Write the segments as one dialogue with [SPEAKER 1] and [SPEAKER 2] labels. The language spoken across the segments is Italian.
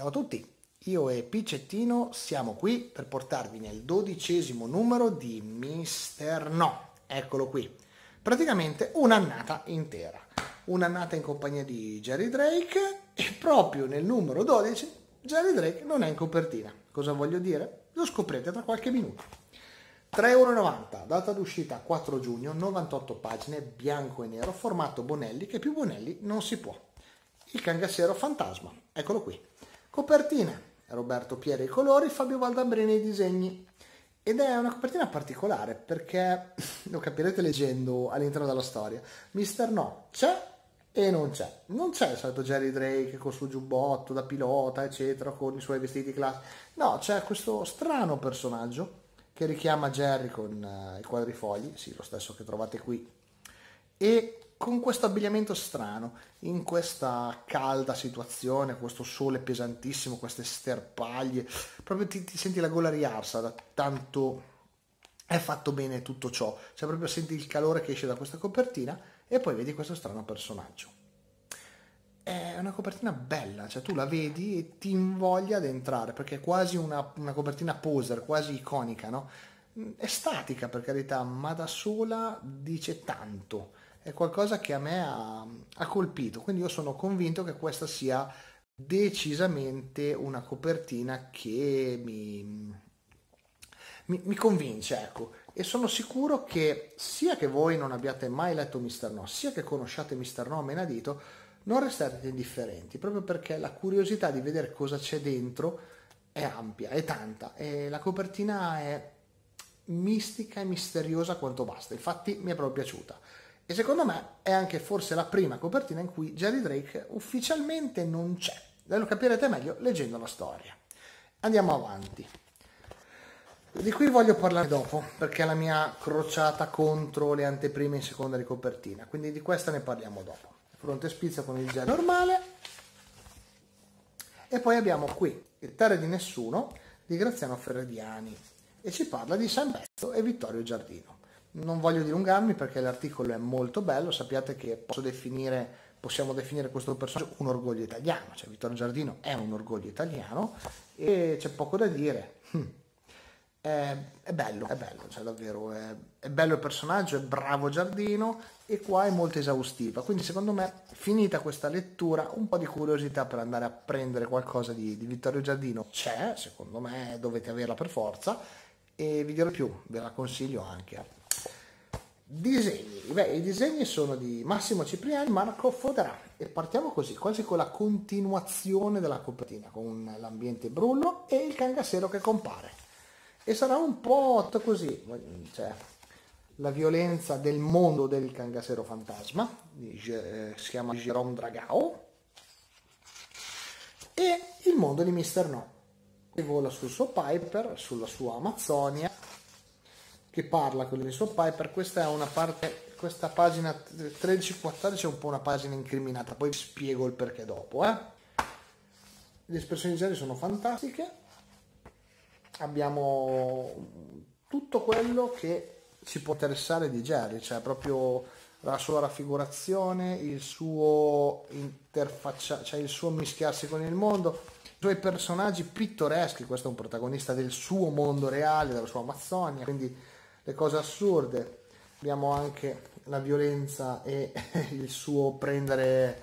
[SPEAKER 1] Ciao a tutti, io e Piccettino siamo qui per portarvi nel 12° numero di Mister No. Eccolo qui, praticamente un'annata intera, un'annata in compagnia di Jerry Drake e proprio nel numero 12 Jerry Drake non è in copertina. Cosa voglio dire? Lo scoprirete tra qualche minuto. 3,90 €, data d'uscita 4 giugno, 98 pagine, bianco e nero, formato Bonelli, che più Bonelli non si può. Il Cangassero Fantasma, eccolo qui. Copertina, Roberto Pieri i colori, Fabio Valdambrini i disegni. Ed è una copertina particolare perché, lo capirete leggendo all'interno della storia, Mister No c'è e non c'è. Non c'è il solito Jerry Drake con il suo giubbotto da pilota, eccetera, con i suoi vestiti classici. No, c'è questo strano personaggio che richiama Jerry con i quadrifogli, sì, lo stesso che trovate qui, e con questo abbigliamento strano, in questa calda situazione, questo sole pesantissimo, queste sterpaglie, proprio ti senti la gola riarsa da tanto è fatto bene tutto ciò, cioè proprio senti il calore che esce da questa copertina e poi vedi questo strano personaggio. È una copertina bella, cioè tu la vedi e ti invoglia ad entrare, perché è quasi una copertina poser, quasi iconica, no? È statica per carità, ma da sola dice tanto. È qualcosa che a me ha colpito, quindi io sono convinto che questa sia decisamente una copertina che mi convince, ecco. E sono sicuro che sia che voi non abbiate mai letto Mister No, sia che conosciate Mister No a menadito, non restate indifferenti, proprio perché la curiosità di vedere cosa c'è dentro è ampia, è tanta, e la copertina è mistica e misteriosa quanto basta. Infatti mi è proprio piaciuta. E secondo me è anche forse la prima copertina in cui Jerry Drake ufficialmente non c'è. Lo capirete meglio leggendo la storia. Andiamo avanti. Di qui voglio parlare dopo, perché è la mia crociata contro le anteprime in seconda di copertina, quindi di questa ne parliamo dopo. Frontespizio con il gel normale. E poi abbiamo qui Il Terre di Nessuno di Graziano Ferrediani e ci parla di San Bezzo e Vittorio Giardino. Non voglio dilungarmi perché l'articolo è molto bello, sappiate che possiamo definire questo personaggio un orgoglio italiano, cioè Vittorio Giardino è un orgoglio italiano e c'è poco da dire. È bello, cioè davvero è bello il personaggio, è bravo Giardino e qua è molto esaustiva, quindi secondo me finita questa lettura un po' di curiosità per andare a prendere qualcosa di Vittorio Giardino c'è, secondo me dovete averla per forza e vi dirò più, ve la consiglio anche. Disegni, i disegni sono di Massimo Cipriani, Marco Foderà e partiamo così, quasi con la continuazione della copertina, con l'ambiente brullo e il Cangassero che compare. E sarà un po' così, cioè la violenza del mondo del Cangassero Fantasma, si chiama Jérôme Dragao, e il mondo di Mister No, che vola sul suo Piper, sulla sua Amazzonia, che parla con il suo Piper. Questa è una parte, questa pagina 13-14 è un po' una pagina incriminata, poi vi spiego il perché dopo. Le espressioni di Jerry sono fantastiche. Abbiamo tutto quello che ci può interessare di Jerry, cioè proprio la sua raffigurazione, il suo cioè il suo mischiarsi con il mondo, i suoi personaggi pittoreschi. Questo è un protagonista del suo mondo reale, della sua Amazzonia, quindi le cose assurde. Abbiamo anche la violenza e il suo prendere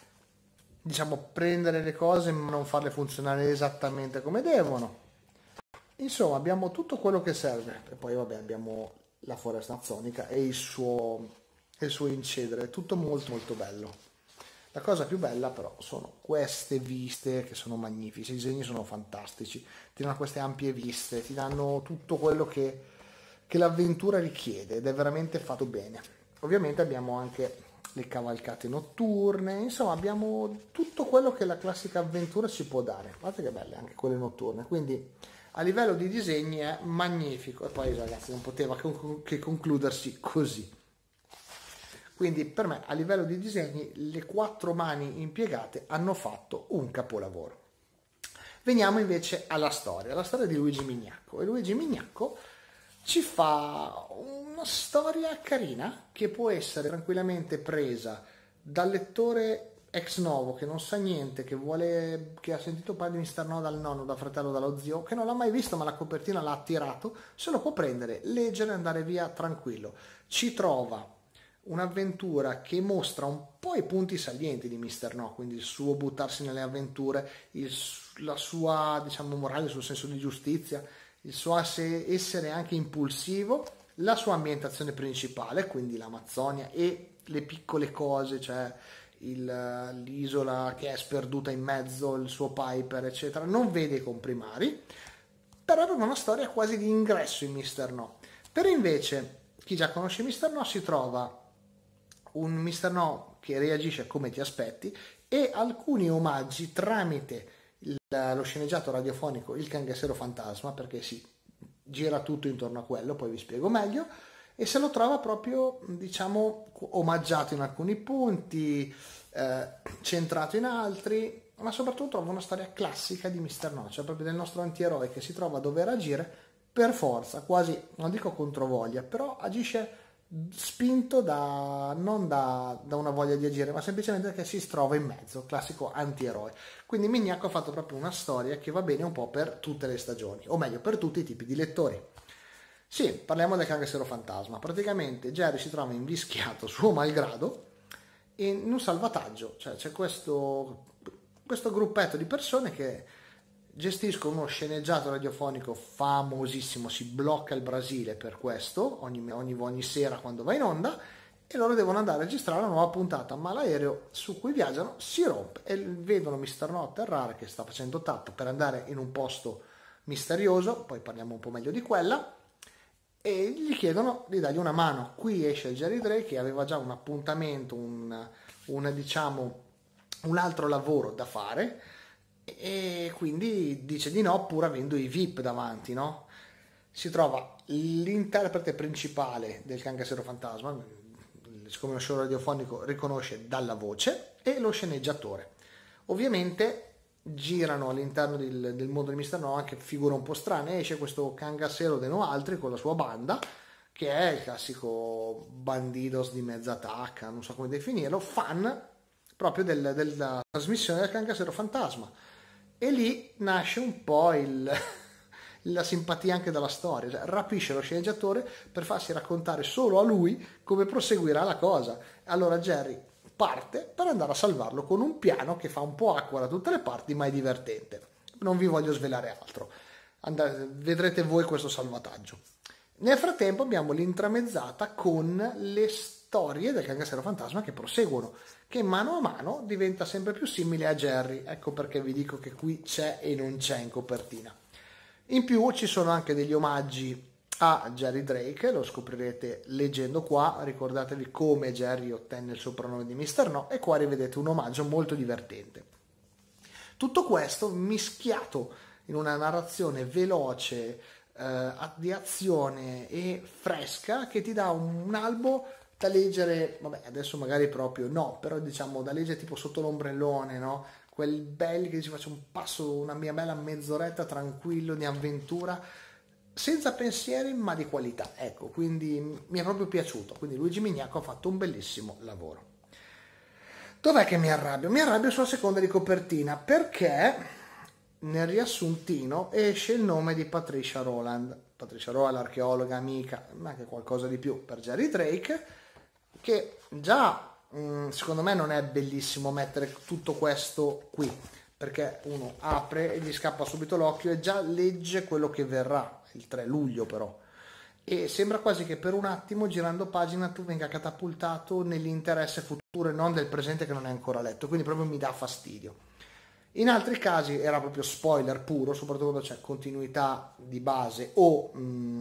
[SPEAKER 1] le cose ma non farle funzionare esattamente come devono. Insomma, abbiamo tutto quello che serve e poi vabbè abbiamo la foresta amazzonica e il suo incedere, tutto molto molto bello. La cosa più bella però sono queste viste che sono magnifiche, i disegni sono fantastici, ti danno queste ampie viste, ti danno tutto quello che l'avventura richiede ed è veramente fatto bene. Ovviamente abbiamo anche le cavalcate notturne, insomma abbiamo tutto quello che la classica avventura ci può dare. Guardate che belle anche quelle notturne, quindi a livello di disegni è magnifico e poi ragazzi non poteva che concludersi così. Quindi per me a livello di disegni le 4 mani impiegate hanno fatto un capolavoro. Veniamo invece alla storia, la storia di Luigi Mignacco. E Luigi Mignacco ci fa una storia carina che può essere tranquillamente presa dal lettore ex novo che non sa niente, che ha sentito parlare di Mister No dal nonno, dal fratello, dallo zio, che non l'ha mai visto ma la copertina l'ha attirato, se lo può prendere, leggere e andare via tranquillo. Ci trova un'avventura che mostra un po' i punti salienti di Mister No, quindi il suo buttarsi nelle avventure, la sua, diciamo, morale, il suo senso di giustizia, il suo essere anche impulsivo, la sua ambientazione principale, quindi l'Amazzonia e le piccole cose, cioè l'isola che è sperduta in mezzo, il suo Piper, eccetera. Non vede i comprimari, però è proprio una storia quasi di ingresso in Mister No. Per invece chi già conosce Mister No si trova un Mister No che reagisce come ti aspetti e alcuni omaggi tramite lo sceneggiato radiofonico Il Cangassero Fantasma, perché si gira tutto intorno a quello, poi vi spiego meglio, e se lo trova proprio, diciamo, omaggiato in alcuni punti, centrato in altri, ma soprattutto trova una storia classica di Mister No, cioè proprio del nostro antieroe che si trova a dover agire per forza, quasi, non dico controvoglia, però agisce spinto non da una voglia di agire, ma semplicemente perché si trova in mezzo, classico antieroe. Quindi Mignac ha fatto proprio una storia che va bene un po' per tutte le stagioni, o meglio per tutti i tipi di lettori. Sì, parliamo del Cangassero Fantasma. Praticamente Jerry si trova invischiato suo malgrado in un salvataggio, cioè c'è questo gruppetto di persone che gestiscono uno sceneggiato radiofonico famosissimo, si blocca il Brasile per questo, ogni sera quando va in onda, e loro devono andare a registrare una nuova puntata, ma l'aereo su cui viaggiano si rompe e vedono Mister No atterrare che sta facendo tappo per andare in un posto misterioso, poi parliamo un po' meglio di quella, e gli chiedono di dargli una mano. Qui esce Jerry Drake che aveva già un appuntamento, diciamo, un altro lavoro da fare, e quindi dice di no pur avendo i VIP davanti, no? Si trova l'interprete principale del Cangassero Fantasma, siccome è uno show radiofonico riconosce dalla voce, e lo sceneggiatore. Ovviamente girano all'interno del mondo di Mister No anche figure un po' strane, esce questo Cangassero de No Altri con la sua banda, che è il classico bandidos di mezza tacca, non so come definirlo, fan proprio della trasmissione del Cangassero Fantasma. E lì nasce un po' la simpatia anche della storia, cioè, rapisce lo sceneggiatore per farsi raccontare solo a lui come proseguirà la cosa. Allora Jerry parte per andare a salvarlo con un piano che fa un po' acqua da tutte le parti, ma è divertente. Non vi voglio svelare altro, vedrete voi questo salvataggio. Nel frattempo abbiamo l'intramezzata con le storie del Cangassero Fantasma che proseguono, che mano a mano diventa sempre più simile a Jerry. Ecco perché vi dico che qui c'è e non c'è in copertina. In più ci sono anche degli omaggi a Jerry Drake, lo scoprirete leggendo qua. Ricordatevi come Jerry ottenne il soprannome di Mister No, e qua rivedete un omaggio molto divertente. Tutto questo mischiato in una narrazione veloce, di azione e fresca, che ti dà un albo da leggere, vabbè adesso magari proprio no, però diciamo da leggere tipo sotto l'ombrellone, no? Quel belli che ci faccio un passo, una mia bella mezz'oretta tranquillo di avventura, senza pensieri ma di qualità, ecco, quindi mi è proprio piaciuto. Quindi Luigi Mignac ha fatto un bellissimo lavoro. Dov'è che mi arrabbio? Mi arrabbio sulla seconda di copertina, perché nel riassuntino esce il nome di Patricia Rowland, archeologa, amica, ma anche qualcosa di più per Jerry Drake, che già secondo me non è bellissimo mettere tutto questo qui, perché uno apre e gli scappa subito l'occhio e già legge quello che verrà il 3 luglio però, e sembra quasi che per un attimo girando pagina tu venga catapultato nell'interesse futuro e non del presente che non è ancora letto, quindi proprio mi dà fastidio. In altri casi era proprio spoiler puro, soprattutto quando c'è continuità di base o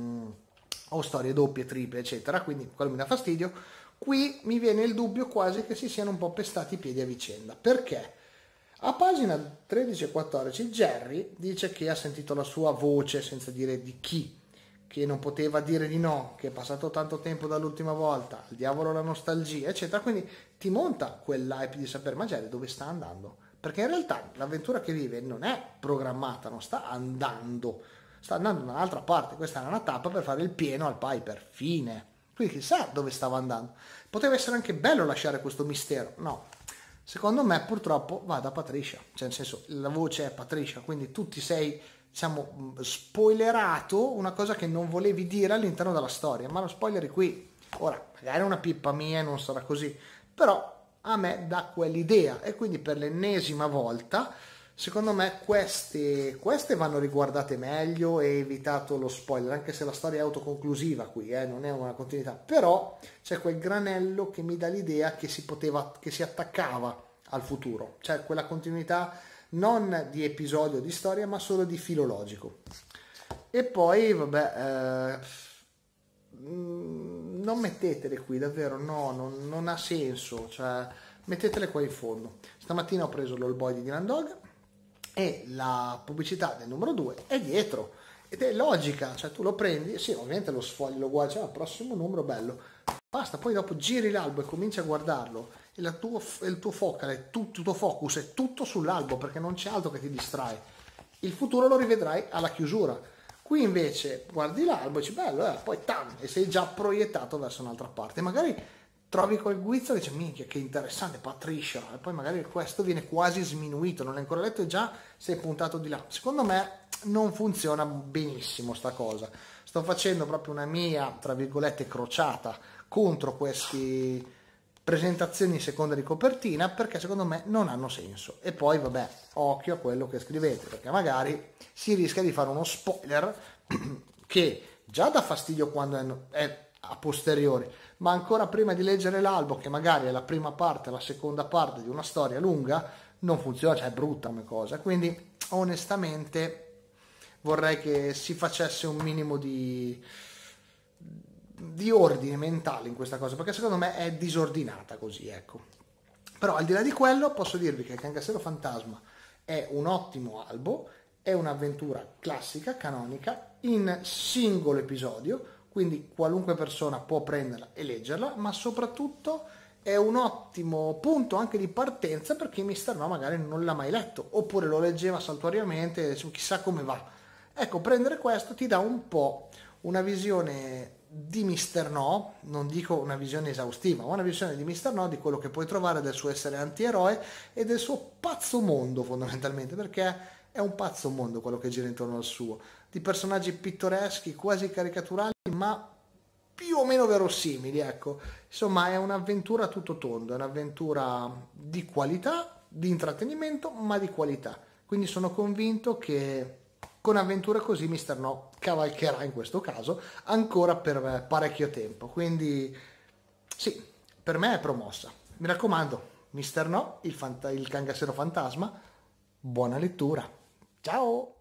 [SPEAKER 1] storie doppie, triple, eccetera, quindi quello mi dà fastidio. Qui mi viene il dubbio quasi che si siano un po' pestati i piedi a vicenda. Perché? A pagina 13 e 14 Jerry dice che ha sentito la sua voce, senza dire di chi, che non poteva dire di no, che è passato tanto tempo dall'ultima volta, il diavolo la nostalgia, eccetera. Quindi ti monta quell'hype di sapere, ma Jerry dove sta andando? Perché in realtà l'avventura che vive non è programmata, non sta andando da un'altra parte. Questa è una tappa per fare il pieno al Piper, fine. Quindi chissà dove stava andando. Poteva essere anche bello lasciare questo mistero, no, secondo me purtroppo va da Patricia, cioè nel senso la voce è Patricia, quindi tu ti sei, diciamo, spoilerato una cosa che non volevi dire all'interno della storia, ma lo spoileri qui. Ora, magari è una pippa mia e non sarà così, però a me dà quell'idea e quindi per l'ennesima volta secondo me queste vanno riguardate meglio e evitato lo spoiler, anche se la storia è autoconclusiva qui, non è una continuità, però c'è quel granello che mi dà l'idea che che si attaccava al futuro, cioè quella continuità non di episodio di storia ma solo di filologico. E poi vabbè, non mettetele qui, davvero, no, non ha senso, cioè mettetele qua in fondo. Stamattina ho preso l'All Boy di Dylan Dog e la pubblicità del numero 2 è dietro ed è logica, cioè tu lo prendi, sì, ovviamente lo sfogli, lo guardi, cioè, prossimo numero bello, basta, poi dopo giri l'albo e cominci a guardarlo e il tuo focal, tutto il tuo focus è tutto sull'albo perché non c'è altro che ti distrae. Il futuro lo rivedrai alla chiusura. Qui invece guardi l'albo e dici bello, poi tam, e sei già proiettato verso un'altra parte. Magari trovi quel guizzo che dice minchia che interessante Patricia, e poi magari questo viene quasi sminuito, non l'hai ancora letto e già sei puntato di là. Secondo me non funziona benissimo sta cosa. Sto facendo proprio una mia, tra virgolette, crociata contro queste presentazioni in seconda di copertina perché secondo me non hanno senso. E poi vabbè, occhio a quello che scrivete perché magari si rischia di fare uno spoiler che già dà fastidio quando è a posteriori, ma ancora prima di leggere l'albo, che magari è la prima parte, la seconda parte di una storia lunga, non funziona, cioè è brutta come cosa. Quindi onestamente vorrei che si facesse un minimo di ordine mentale in questa cosa, perché secondo me è disordinata così, ecco. Però al di là di quello posso dirvi che il Cangassero Fantasma è un ottimo albo, è un'avventura classica, canonica, in singolo episodio, quindi qualunque persona può prenderla e leggerla, ma soprattutto è un ottimo punto anche di partenza per chi Mister No magari non l'ha mai letto, oppure lo leggeva saltuariamente e chissà come va. Ecco, prendere questo ti dà un po' una visione di Mister No, non dico una visione esaustiva, ma una visione di Mister No, di quello che puoi trovare del suo essere antieroe e del suo pazzo mondo fondamentalmente, perché è un pazzo mondo quello che gira intorno al suo, di personaggi pittoreschi, quasi caricaturali, ma più o meno verosimili, ecco. Insomma, è un'avventura a tutto tondo, è un'avventura di qualità, di intrattenimento, ma di qualità. Quindi sono convinto che con avventure così Mister No cavalcherà in questo caso ancora per parecchio tempo. Quindi sì, per me è promossa. Mi raccomando, Mister No, il Cangassero Fantasma, buona lettura. Ciao!